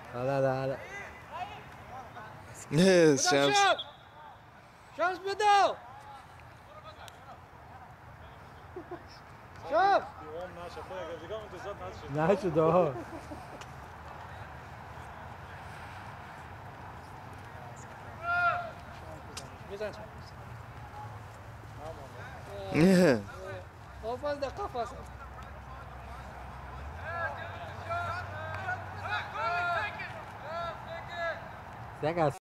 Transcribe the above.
لا شمس شمس بدو شوف نشد اه قفز ده قفز That guy's